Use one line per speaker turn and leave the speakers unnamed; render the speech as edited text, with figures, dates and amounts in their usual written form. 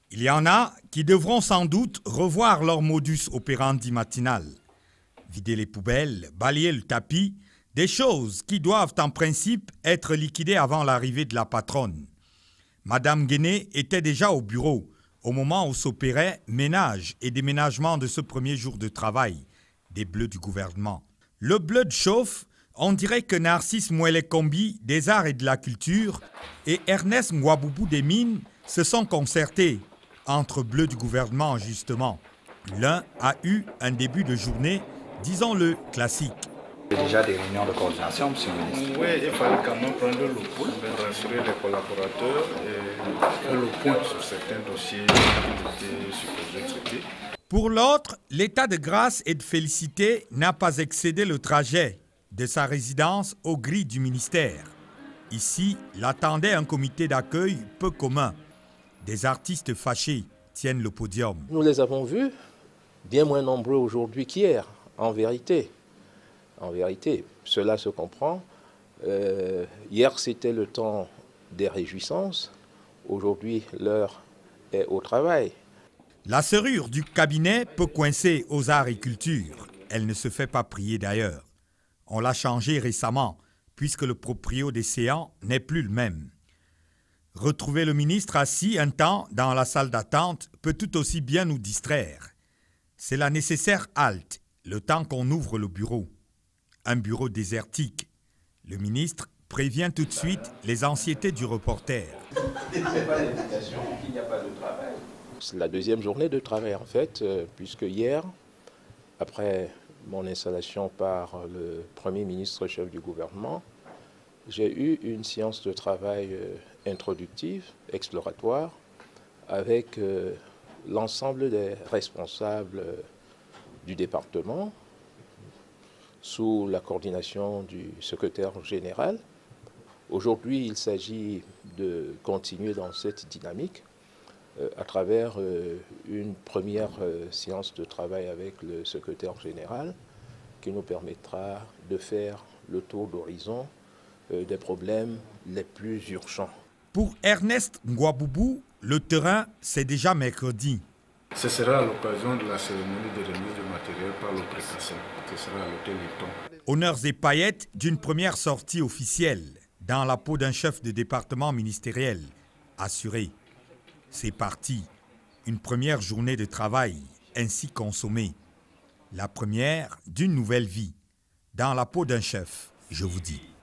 Il y en a qui devront sans doute revoir leur modus operandi matinal. Vider les poubelles, balayer le tapis, des choses qui doivent en principe être liquidées avant l'arrivée de la patronne. Madame Guéné était déjà au bureau au moment où s'opérait ménage et déménagement de ce premier jour de travail des Bleus du gouvernement. Le bleu de chauffe, on dirait que Narcisse Mouelé-Kombi des arts et de la culture et Ernest Ngwaboubou des mines se sont concertés entre bleus du gouvernement justement. L'un a eu un début de journée, disons-le, classique.
Déjà des réunions de coordination, monsieur le ministre.
Oui, il fallait quand même prendre le pouls, rassurer les collaborateurs et faire le point sur certains dossiers qui étaient supposés traiter.
Pour l'autre, l'état de grâce et de félicité n'a pas excédé le trajet de sa résidence aux grilles du ministère. Ici, l'attendait un comité d'accueil peu commun. Des artistes fâchés tiennent le podium.
Nous les avons vus, bien moins nombreux aujourd'hui qu'hier, en vérité. En vérité, cela se comprend. Hier, c'était le temps des réjouissances. Aujourd'hui, l'heure est au travail.
La serrure du cabinet peut coincer aux arts et culture. Elle ne se fait pas prier d'ailleurs. On l'a changée récemment, puisque le proprio des séants n'est plus le même. Retrouver le ministre assis un temps dans la salle d'attente peut tout aussi bien nous distraire. C'est la nécessaire halte, le temps qu'on ouvre le bureau. Un bureau désertique. Le ministre prévient tout de suite les anxiétés du reporter.
C'est la deuxième journée de travail en fait, puisque hier, après mon installation par le Premier ministre chef du gouvernement, j'ai eu une séance de travail introductive, exploratoire, avec l'ensemble des responsables du département, sous la coordination du secrétaire général. Aujourd'hui, il s'agit de continuer dans cette dynamique à travers une première séance de travail avec le secrétaire général qui nous permettra de faire le tour d'horizon des problèmes les plus urgents.
Pour Ernest Ngwaboubou, le terrain, c'est déjà mercredi.
Ce sera à l'occasion de la cérémonie de remise de matériel par le précassé. Ce sera à l'hôtel Hilton.
Honneurs et paillettes d'une première sortie officielle dans la peau d'un chef de département ministériel. Assuré. C'est parti. Une première journée de travail ainsi consommée. La première d'une nouvelle vie. Dans la peau d'un chef, je vous dis.